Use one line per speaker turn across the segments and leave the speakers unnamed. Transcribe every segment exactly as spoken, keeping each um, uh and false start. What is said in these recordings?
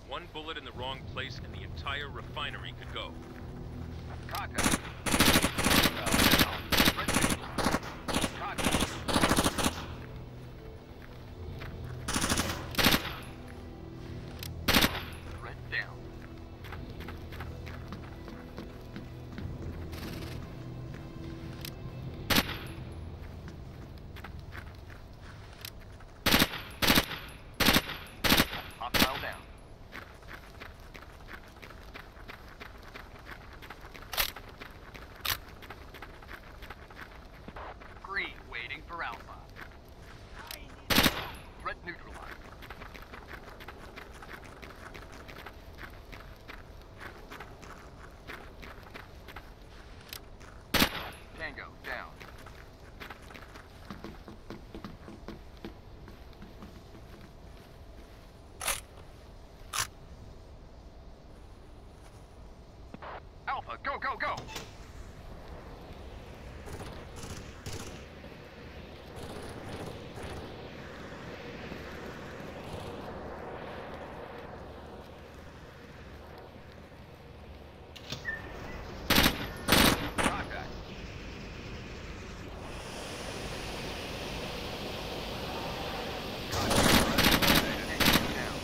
One bullet in the wrong place and the entire refinery could go.
Contact. Contact. Threat down. Hostile down. Green waiting for Alpha. Threat neutralized. Tango down. Alpha, go, go, go! Contact. Contact. Down.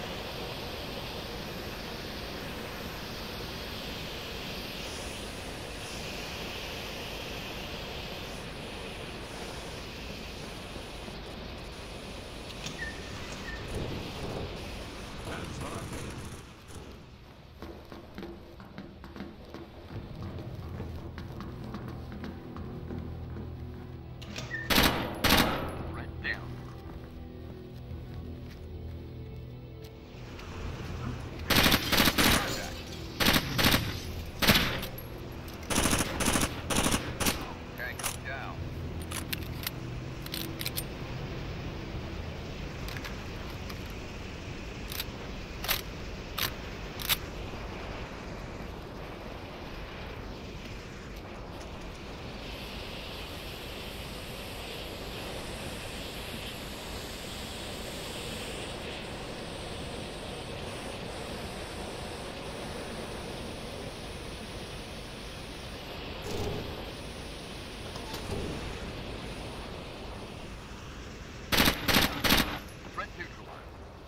Threat down. Contact. Tango down. Threat neutralized.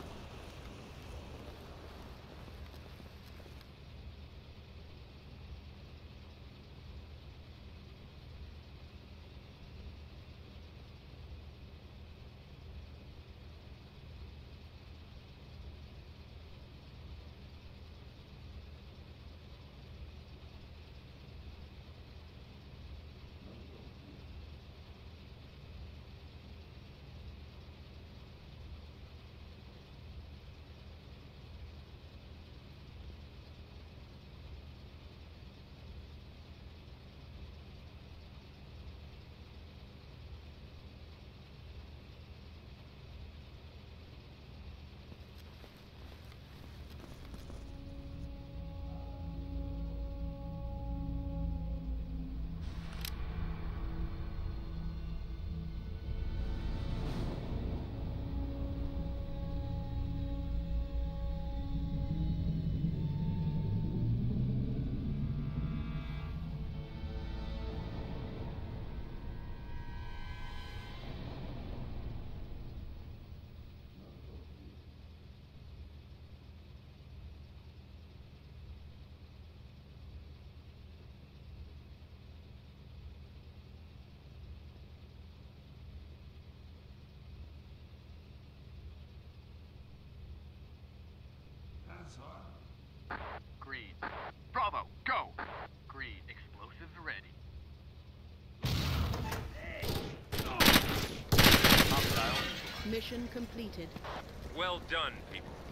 Greed. Bravo, go! Greed, explosives ready. Hostile.
Mission completed.
Well done, people.